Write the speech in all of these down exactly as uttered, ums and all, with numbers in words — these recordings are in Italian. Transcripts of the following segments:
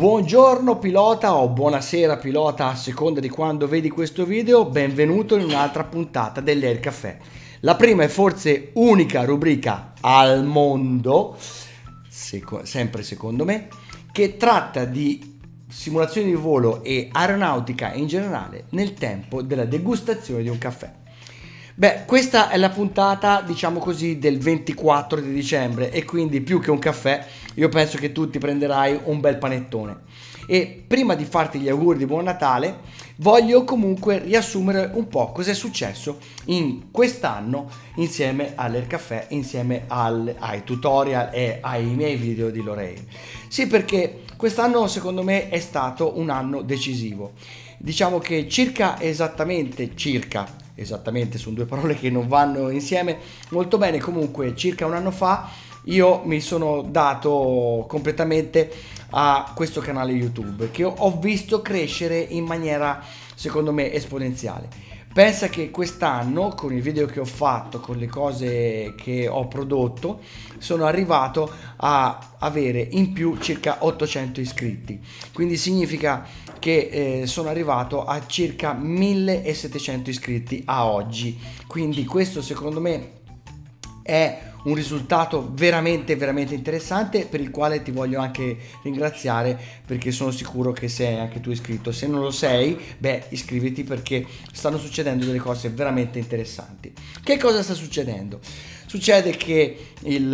Buongiorno pilota o buonasera pilota, a seconda di quando vedi questo video. Benvenuto in un'altra puntata dell'Air Caffè. La prima e forse unica rubrica al mondo, seco- sempre secondo me, che tratta di simulazioni di volo e aeronautica in generale nel tempo della degustazione di un caffè. Beh, questa è la puntata, diciamo così, del ventiquattro di dicembre e quindi più che un caffè io penso che tu ti prenderai un bel panettone. E prima di farti gli auguri di buon Natale voglio comunque riassumere un po' cosa è successo in quest'anno insieme all'Air Caffè, insieme al, ai tutorial e ai miei video di Lorraine. Sì, perché quest'anno secondo me è stato un anno decisivo. Diciamo che circa esattamente, circa esattamente, sono due parole che non vanno insieme molto bene, comunque circa un anno fa io mi sono dato completamente a questo canale YouTube che ho visto crescere in maniera secondo me esponenziale. Pensa che quest'anno con i video che ho fatto, con le cose che ho prodotto, sono arrivato a avere in più circa ottocento iscritti, quindi significa che eh, sono arrivato a circa millesettecento iscritti a oggi, quindi questo secondo me è un risultato veramente veramente interessante, per il quale ti voglio anche ringraziare, perché sono sicuro che sei anche tu iscritto. Se non lo sei, beh, iscriviti, perché stanno succedendo delle cose veramente interessanti. Che cosa sta succedendo? Succede che il,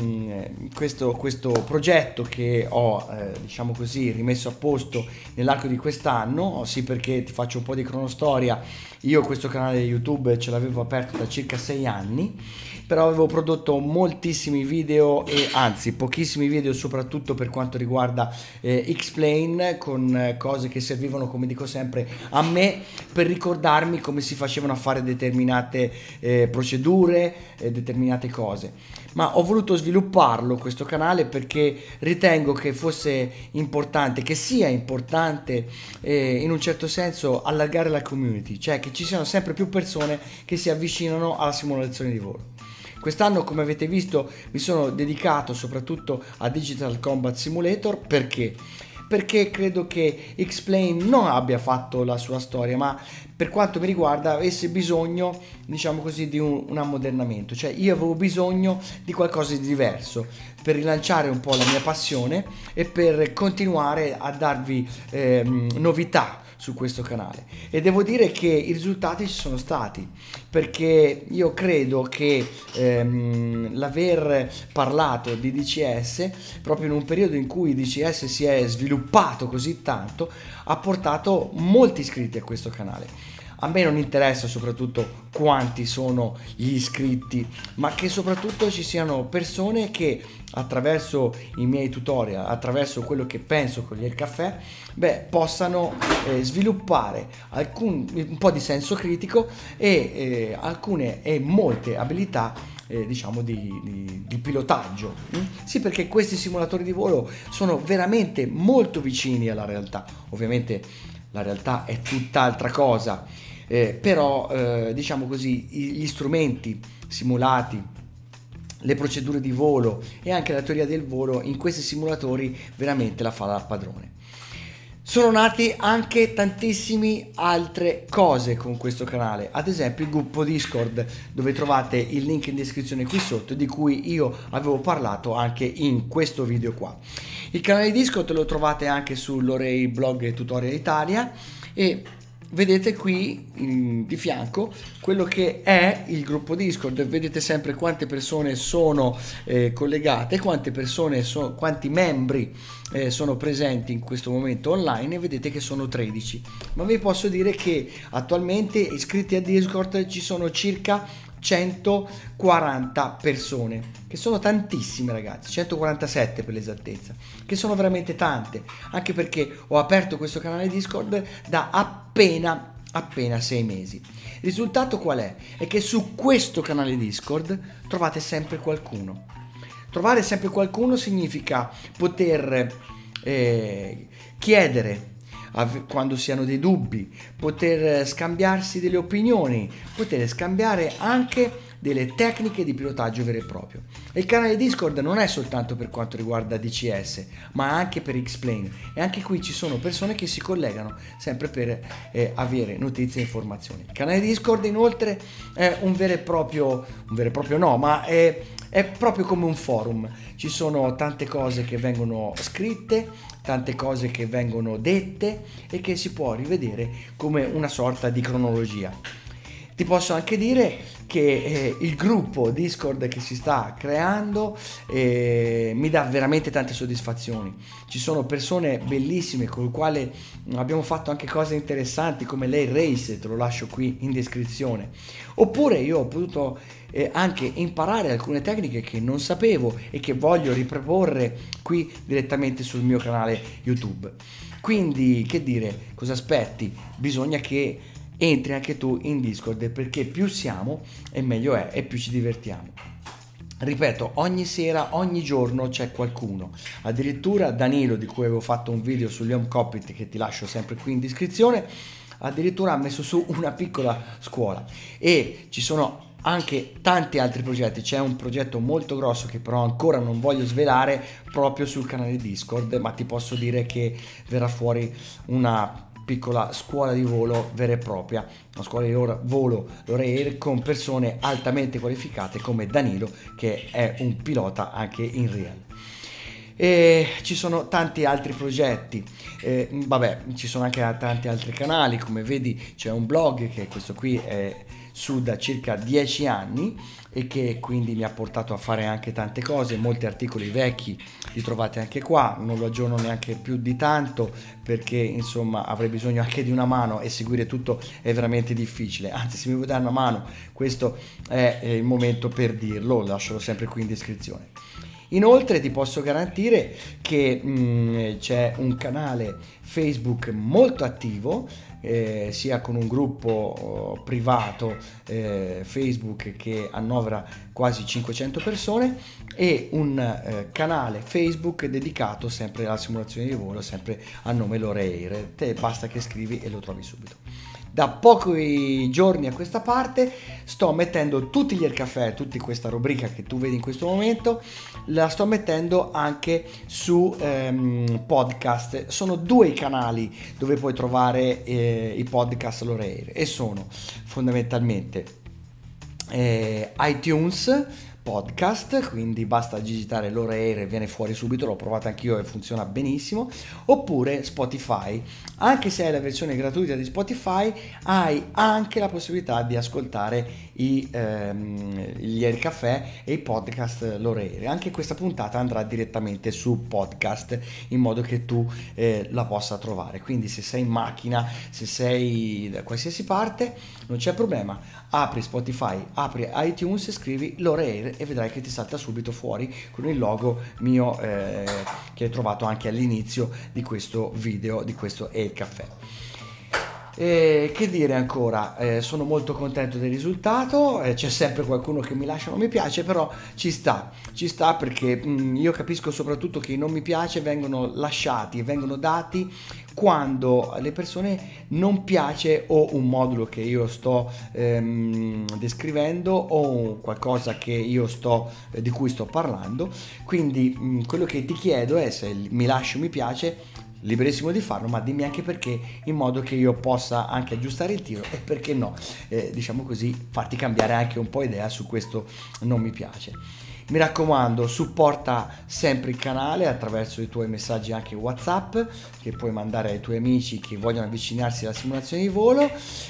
mh, questo, questo progetto che ho eh, diciamo così rimesso a posto nell'arco di quest'anno, sì, perché ti faccio un po' di cronostoria. Io questo canale YouTube ce l'avevo aperto da circa sei anni, però avevo prodotto moltissimi video e anzi pochissimi video, soprattutto per quanto riguarda eh, X-Plane, con eh, cose che servivano, come dico sempre, a me per ricordarmi come si facevano a fare determinate eh, procedure, eh, determinate cose. Ma ho voluto svilupparlo questo canale perché ritengo che fosse importante, che sia importante eh, in un certo senso allargare la community, cioè che ci siano sempre più persone che si avvicinano alla simulazione di volo. Quest'anno, come avete visto, mi sono dedicato soprattutto a Digital Combat Simulator. Perché? Perché credo che X-Plane non abbia fatto la sua storia, ma per quanto mi riguarda avesse bisogno, diciamo così, di un, un ammodernamento. Cioè io avevo bisogno di qualcosa di diverso per rilanciare un po' la mia passione e per continuare a darvi ehm, novità su questo canale. E devo dire che i risultati ci sono stati, perché io credo che ehm, l'aver parlato di D C S proprio in un periodo in cui D C S si è sviluppato così tanto ha portato molti iscritti a questo canale. A me non interessa soprattutto quanti sono gli iscritti, ma che soprattutto ci siano persone che attraverso i miei tutorial, attraverso quello che penso con il caffè, beh, possano eh, sviluppare alcun, un po' di senso critico e eh, alcune e molte abilità eh, diciamo di, di, di pilotaggio. Mm? Sì, perché questi simulatori di volo sono veramente molto vicini alla realtà. Ovviamente la realtà è tutt'altra cosa, eh, però eh, diciamo così gli strumenti simulati, le procedure di volo e anche la teoria del volo in questi simulatori veramente la fa da padrone. Sono nati anche tantissime altre cose con questo canale, ad esempio il gruppo Discord, dove trovate il link in descrizione qui sotto, di cui io avevo parlato anche in questo video qua. Il canale Discord lo trovate anche su Lorei Blog e Tutorial Italia e vedete qui in, di fianco quello che è il gruppo Discord. Vedete sempre quante persone sono eh, collegate, quante persone sono, quanti membri eh, sono presenti in questo momento online, e vedete che sono tredici. Ma vi posso dire che attualmente iscritti a Discord ci sono circa centoquaranta persone, che sono tantissime, ragazzi, centoquarantasette per l'esattezza, che sono veramente tante, anche perché ho aperto questo canale Discord da appena appena sei mesi. Il risultato qual è? È che su questo canale Discord trovate sempre qualcuno. Trovare sempre qualcuno significa poter eh, chiedere quando si hanno dei dubbi, poter scambiarsi delle opinioni, poter scambiare anche delle tecniche di pilotaggio vero e proprio. E il canale Discord non è soltanto per quanto riguarda D C S, ma anche per X-Plane, e anche qui ci sono persone che si collegano sempre per eh, avere notizie e informazioni. Il canale Discord inoltre è un vero e proprio, un vero e proprio no, ma è, è proprio come un forum. Ci sono tante cose che vengono scritte, tante cose che vengono dette e che si può rivedere come una sorta di cronologia. Ti posso anche dire che eh, il gruppo Discord che si sta creando eh, mi dà veramente tante soddisfazioni. Ci sono persone bellissime con le quali abbiamo fatto anche cose interessanti, come lei Race, te lo lascio qui in descrizione. Oppure io ho potuto eh, anche imparare alcune tecniche che non sapevo e che voglio riproporre qui direttamente sul mio canale YouTube. Quindi, che dire, cosa aspetti? Bisogna che entri anche tu in Discord, perché più siamo e meglio è e più ci divertiamo. Ripeto, ogni sera, ogni giorno c'è qualcuno. Addirittura Danilo, di cui avevo fatto un video sugli home cockpit che ti lascio sempre qui in descrizione, addirittura ha messo su una piccola scuola, e ci sono anche tanti altri progetti. C'è un progetto molto grosso che però ancora non voglio svelare proprio sul canale Discord, ma ti posso dire che verrà fuori una piccola scuola di volo vera e propria, una scuola di volo Lorair con persone altamente qualificate come Danilo, che è un pilota anche in real. E ci sono tanti altri progetti, eh, vabbè, ci sono anche tanti altri canali, come vedi c'è un blog che questo qui è su da circa dieci anni e che quindi mi ha portato a fare anche tante cose. Molti articoli vecchi li trovate anche qua, non lo aggiorno neanche più di tanto perché insomma avrei bisogno anche di una mano e seguire tutto è veramente difficile, anzi se mi vuoi dare una mano questo è il momento per dirlo, lo lascerò sempre qui in descrizione. Inoltre ti posso garantire che mh, c'è un canale Facebook molto attivo, eh, sia con un gruppo oh, privato eh, Facebook che annovera quasi cinquecento persone, e un eh, canale Facebook dedicato sempre alla simulazione di volo, sempre a nome Lorair. Te basta che scrivi e lo trovi subito. Da pochi giorni a questa parte sto mettendo tutti gli Aircaffè, tutta questa rubrica che tu vedi in questo momento, la sto mettendo anche su ehm, podcast. Sono due i canali dove puoi trovare eh, i podcast Lorair, e sono fondamentalmente eh, iTunes podcast, quindi basta digitare Lorair e viene fuori subito, l'ho provato anch'io e funziona benissimo, oppure Spotify. Anche se hai la versione gratuita di Spotify hai anche la possibilità di ascoltare i, ehm, gli Aircaffè e i podcast Lorair. Anche questa puntata andrà direttamente su podcast in modo che tu eh, la possa trovare, quindi se sei in macchina, se sei da qualsiasi parte non c'è problema, apri Spotify, apri iTunes, scrivi Lorair e vedrai che ti salta subito fuori con il logo mio eh, che hai trovato anche all'inizio di questo video, di questo Aircaffè. E che dire ancora, eh, sono molto contento del risultato, eh, c'è sempre qualcuno che mi lascia non mi piace, però ci sta, ci sta perché mh, io capisco soprattutto che i non mi piace vengono lasciati e vengono dati quando alle persone non piace o un modulo che io sto ehm, descrivendo o qualcosa che io sto eh, di cui sto parlando. Quindi mh, quello che ti chiedo è, se mi lasci un mi piace, liberissimo di farlo, ma dimmi anche perché, in modo che io possa anche aggiustare il tiro e perché no, eh, diciamo così, farti cambiare anche un po' idea su questo non mi piace. Mi raccomando, supporta sempre il canale attraverso i tuoi messaggi anche WhatsApp che puoi mandare ai tuoi amici che vogliono avvicinarsi alla simulazione di volo.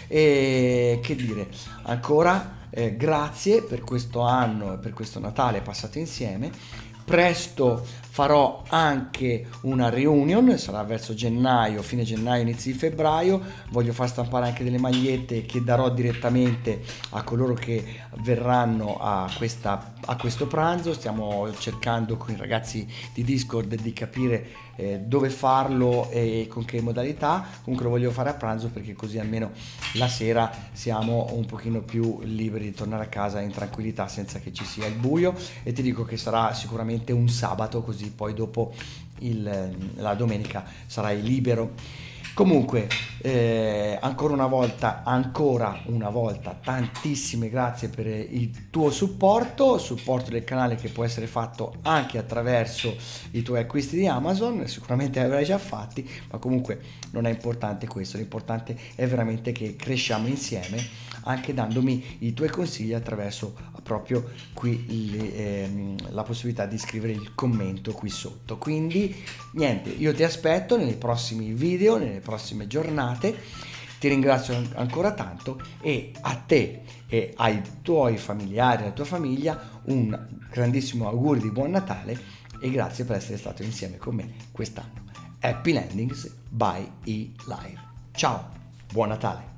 E che dire ancora, eh, grazie per questo anno e per questo Natale passato insieme. Presto farò anche una reunion, sarà verso gennaio, fine gennaio, inizi di febbraio. Voglio far stampare anche delle magliette che darò direttamente a coloro che verranno a, questa, a questo pranzo. Stiamo cercando con i ragazzi di Discord di capire eh, dove farlo e con che modalità. Comunque lo voglio fare a pranzo perché così almeno la sera siamo un pochino più liberi di tornare a casa in tranquillità senza che ci sia il buio, e ti dico che sarà sicuramente un sabato, così poi dopo il, la domenica sarai libero. Comunque, eh, ancora una volta, ancora una volta, tantissime grazie per il tuo supporto, supporto del canale che può essere fatto anche attraverso i tuoi acquisti di Amazon, sicuramente li avrai già fatti, ma comunque non è importante questo, l'importante è veramente che cresciamo insieme, anche dandomi i tuoi consigli attraverso proprio qui le, ehm, la possibilità di scrivere il commento qui sotto. Quindi niente, io ti aspetto nei prossimi video, nelle prossime giornate. Ti ringrazio ancora tanto e a te e ai tuoi familiari, alla tua famiglia, un grandissimo augurio di buon Natale e grazie per essere stato insieme con me quest'anno. Happy Landings by eLive. Ciao, buon Natale!